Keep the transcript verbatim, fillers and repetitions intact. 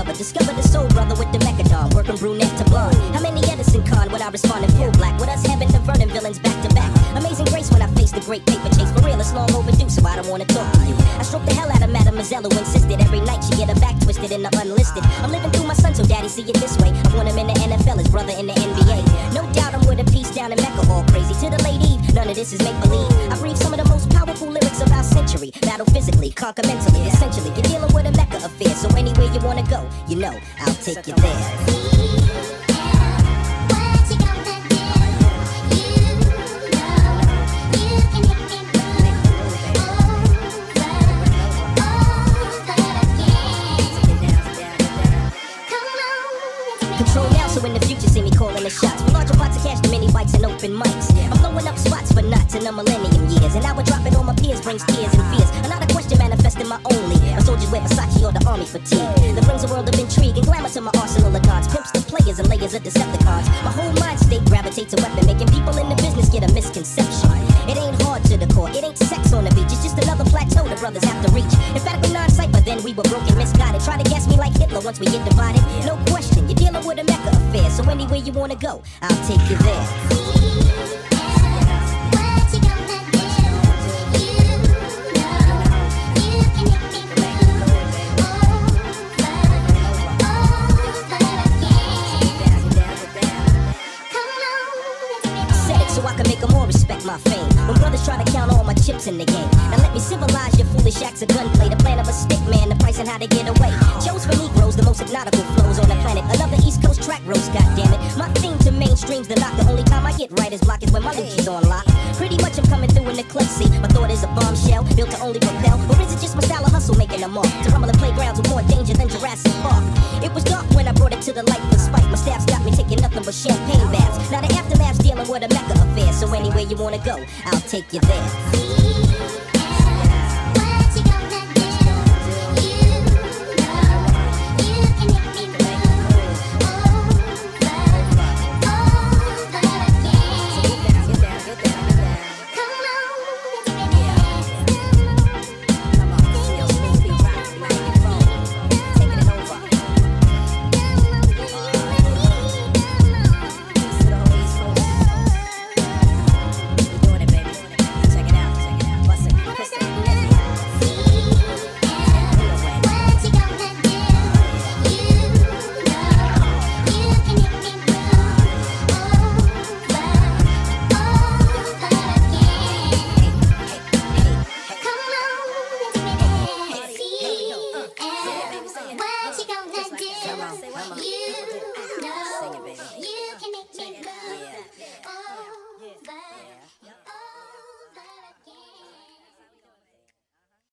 cover. Discover the soul brother with the mechadon, working brunette to blonde. How many Edison Con would I respond in full black? With us having the Vernon villains back to back. Amazing grace when I face the great paper chase. For real, it's long overdue, so I don't wanna talk to you. I stroke the hell out of Mademoiselle who insisted every night she get her back twisted in the unlisted. I'm living through my son, so daddy see it this way. I want him in the N F L, his brother in the N B A. No doubt I'm with a piece down in Mecca, all crazy to the late Eve. None of this is make believe. I breathe some of the most powerful lyrics of our century. Battle physically, conquer mentally. Essentially, you're dealing with a Mecca affair. So anywhere you wanna go, you know I'll take you there. Control now, so in the future see me calling the shots. For larger pots of cash, the mini bikes and open mics. I'm blowing up spots for nuts in a millennium years. And I would drop it on my peers, brings tears and fears. Another question manifesting my only. A soldiers wear Versace or the army fatigue. That brings a world of intrigue and glamour to my arsenal of gods. Pimps the players and layers of Decepticons. My whole mind state gravitates a weapon, making people in the business get a misconception. It ain't hard to the core, it ain't sex on the beach. It's just another plateau the brothers have to reach. Emphatically non-cypher, then we were broken, misguided. Try to gas me like Hitler once we get divided. No question, you're dealing with a Mecca affair. So anywhere you wanna go, I'll take you there. So I can make them all respect my fame. When brothers try to count all my chips in the game. Now let me civilize your foolish acts of gunplay. The plan of a stick man, the price and how to get away. Chose for Negroes, the most hypnotical flows on the planet. Another East Coast track roast, goddammit. My theme to mainstream's the lock. The only time I get right is block is when my Lucci's on lock. Pretty much I'm coming through in the clutch seat. My thought is a bombshell, built to only repel. Or is it just my style of hustle making them off? To rumble in playgrounds with more danger than Jurassic Park. It was dark when I brought it to the light for spite. My staff's got me taking nothing but champagne baths. Now the aftermath's dealing with a Mecca affair. So anywhere you wanna go, I'll take you there.